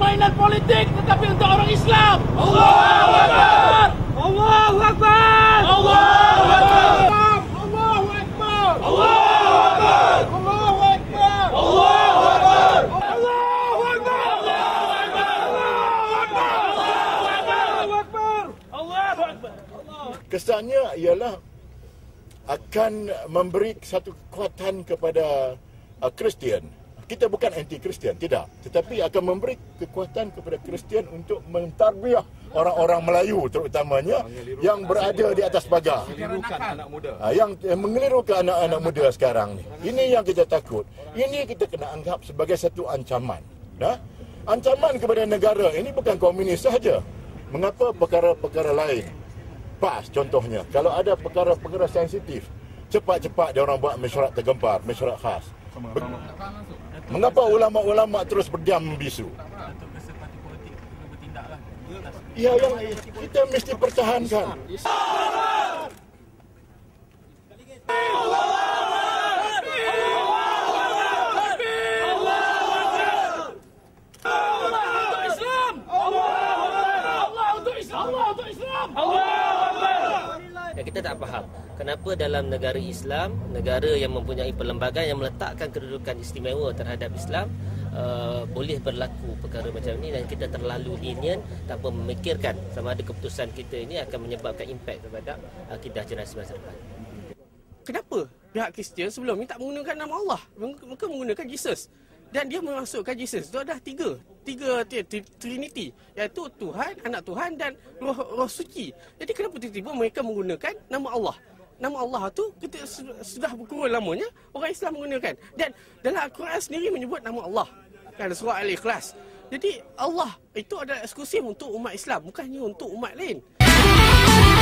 permainan politik tetapi untuk orang Islam. Allahu Akbar. Allahu Akbar. Allahu Akbar. Allahu Akbar. Allahu Akbar. Allahu Akbar. Allahu Akbar. Allahu Akbar. Allahu Akbar. Allahu Akbar. Kesannya ialah akan memberi satu kekuatan kepada Kristian. Kita bukan anti-Kristian, tidak. Tetapi akan memberi kekuatan kepada Kristian untuk mentarbiah orang-orang Melayu terutamanya yang berada di atas pagar. Yang mengelirukan anak-anak muda sekarang ni. Ini yang kita takut. Ini kita kena anggap sebagai satu ancaman. Ancaman kepada negara. Ini bukan komunis sahaja. Mengapa perkara-perkara lain? PAS contohnya. Kalau ada perkara-perkara sensitif, cepat-cepat dia orang buat mesyuarat tergempar, mesyuarat khas. Mengapa ulama-ulama terus berdiam membisu? Ya, yang kita mesti pertahankan. Kita tak faham kenapa dalam negara Islam, negara yang mempunyai perlembagaan yang meletakkan kedudukan istimewa terhadap Islam, boleh berlaku perkara macam ni, dan kita terlalu lenient tanpa memikirkan sama ada keputusan kita ini akan menyebabkan impak kepada akidah generasi masa depan. Kenapa pihak Kristian sebelum ni tak menggunakan nama Allah? Mereka menggunakan Jesus. Dan dia memasukkan Jesus. Itu ada tiga Trinity, iaitu Tuhan, Anak Tuhan dan Roh Suci. Jadi kenapa tiba-tiba mereka menggunakan nama Allah? Nama Allah tu kita sudah berkurun lamanya orang Islam menggunakan. Dan dalam Al-Quran sendiri menyebut nama Allah. Kan surah Al-Ikhlas. Jadi Allah itu adalah eksklusif untuk umat Islam, bukannya untuk umat lain.